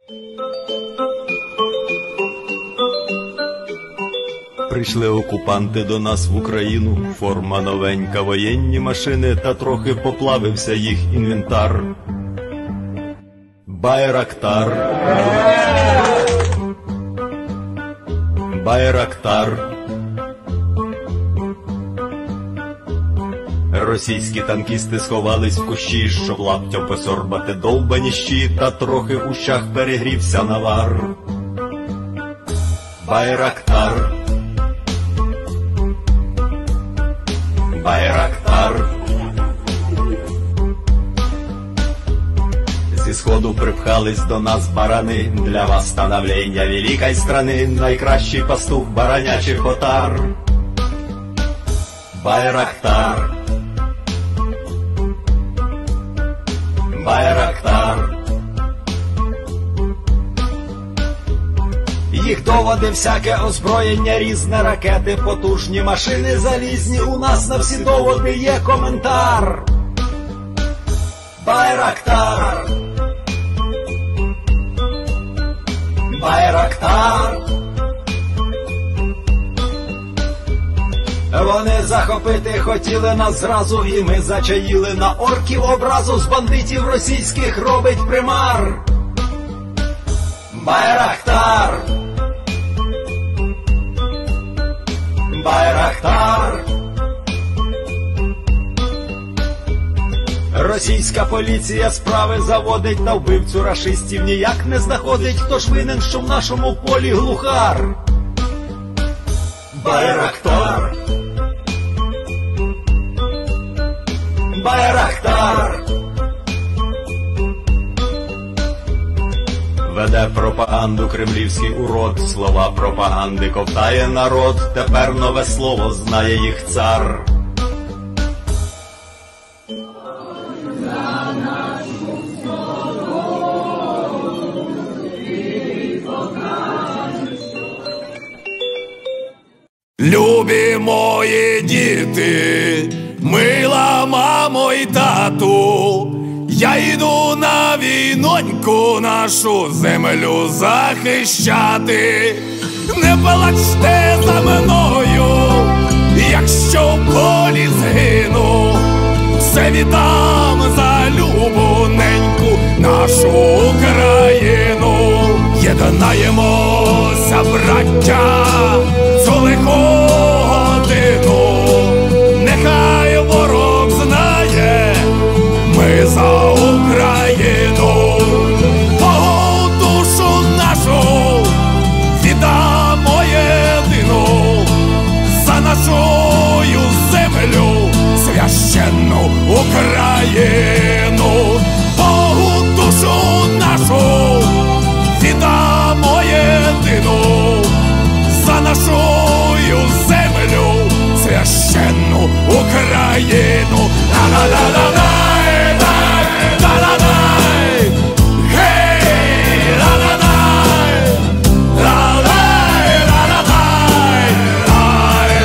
Прийшли окупанти до нас в Україну, форма новенька, воєнні машини, та трохи поплавився їх інвентар. Байрактар, Байрактар. Російські танкісти сховались в кущі, щоб лаптям посорбати довбані щі, та трохи в ущах перегрівся навар. Байрактар, Байрактар. Зі сходу припхались до нас барани, для восстановлення великої страни, найкращий пастух баранячих отар. Байрактар, Байрактар. Їх доводи, всяке озброєння, різне, ракети, потужні машини залізні, у нас на всі доводи є коментар. Байрактар, Байрактар. Вони захопити хотіли нас зразу, і ми зачаїли на орків образу, з бандитів російських робить примар. Байрактар, Байрактар. Російська поліція справи заводить, на вбивцю рашистів ніяк не знаходить, хто ж винен, що в нашому полі глухар. Байрактар, Байрактар. Веде пропаганду кремлівський урод, слова пропаганди ковтає народ, тепер нове слово знає їх цар. Любі мої діти, мила мамо й тату, я йду на війноньку нашу землю захищати. Не плачте за мною, якщо в полі згину, все віддам за любоненьку нашу Україну. Єднаємося, браття, цю лиху годину, нехай ворог знає, ми за Україну. Богу душу нашу віддамо єдину, за нашу землю священну Україну. Богу душу нашу віддамо єдину, за нашу землю священну Україну. Ла-ла-ла-ла-лай, ла-ла-лай, гей, ла-ла-лай, ла-лай, ла-ла-лай, лай,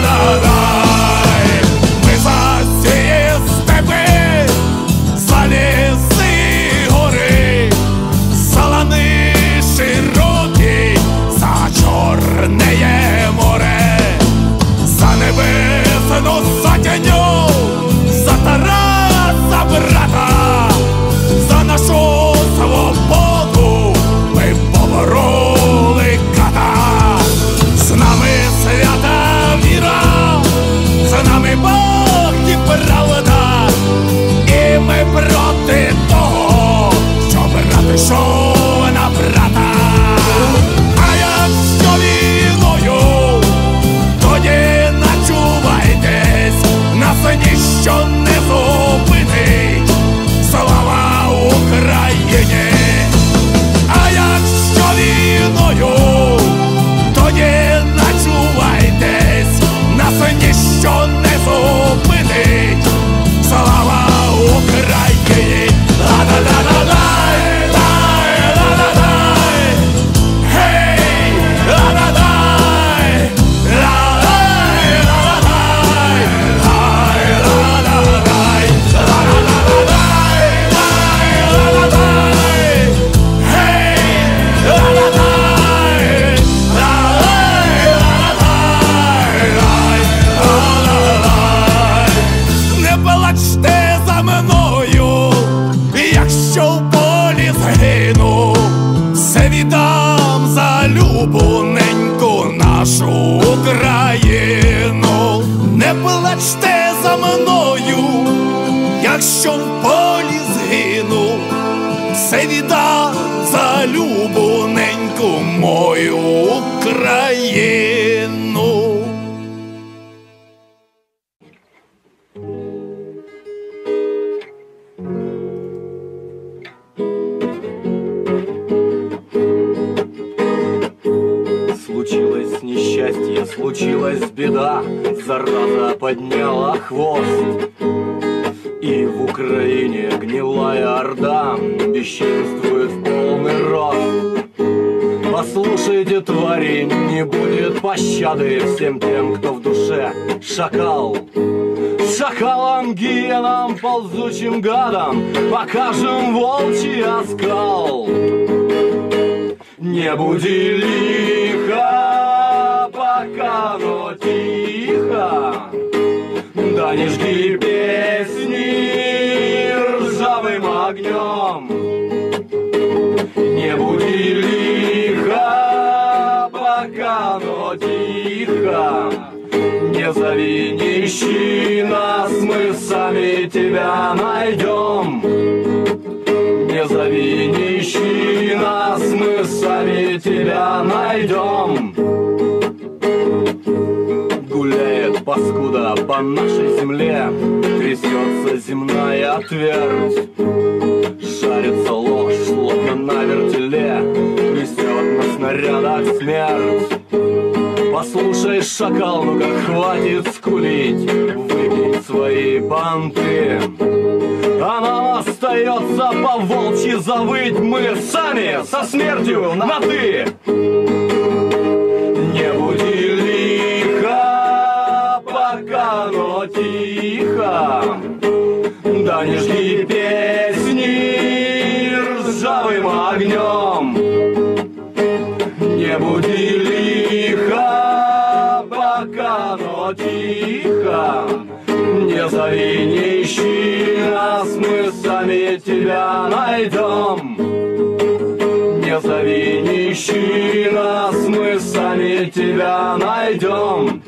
ла-ла-лай. Ми за ці степи, за ліси гори, за лани широкі, за Чорне море, за небесну затяню, за Тараса брата, за нашу свободу ми побороли ката. З нами свята віра, з нами Бог і правда, і ми проти того, що брат йшов на брата. А якщо війною, тоді начувайтесь, нас не плачте за мною, якщо в полі згину, все віддам за любу неньку мою Україну. Случилось несчастье, случилась беда, зараза подняла хвост. И в Украине гнилая орда бесчинствует в полный рост. Послушайте, твари, не будет пощады всем тем, кто в душе шакал. Шакалам, гиенам, ползучим гадам покажем волчий оскал. Не буди лихо, пока, но тихо, да не жги песни ржавым огнем. Не буди лихо, пока, но тихо, не зови, не ищи нас, мы сами тебя найдем. Не зови, не ищи нас, мы сами тебя найдем. Гуляет паскуда по нашей земле, трясется земная твердь. Шарится ложь, словно на вертеле, несет на снарядах смерть. Послушай, шакал, ну-ка хватит скулить, выкинь свои понты. А нам остается по-волчьи завыть, мы сами со смертью на «ты». Не буди лихо, пока, но тихо, да не жги песни ржавым огнем. Не буди лихо, пока, но тихо, не зови, не ищи нас, мы сами тебя найдем. Не зови, не ищи нас, мы сами тебя найдем.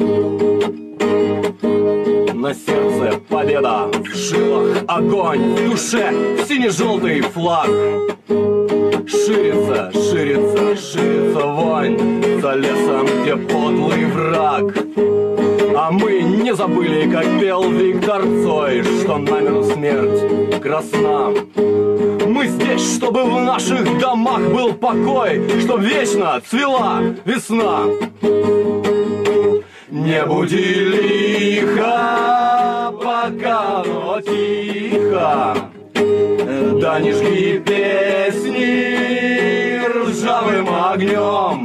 На сердце победа, в жилах огонь, в душе сине-желтый флаг. Ширится, ширится, ширится вонь за лесом, где подлый враг. А мы не забыли, как пел Виктор Цой, что намер смерть красна. Мы здесь, чтобы в наших домах был покой, чтоб вечно цвела весна. Не буди лихо, пока, но тихо, да не жги песни ржавым огнем.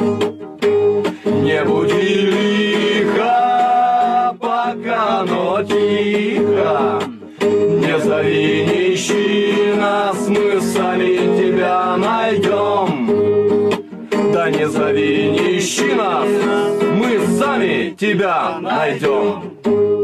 Не буди лихо, пока, но тихо, не зови, не ищи нас, мы сами тебя найдем. Да не зови, не ищи нас, мы сами тебя найдем.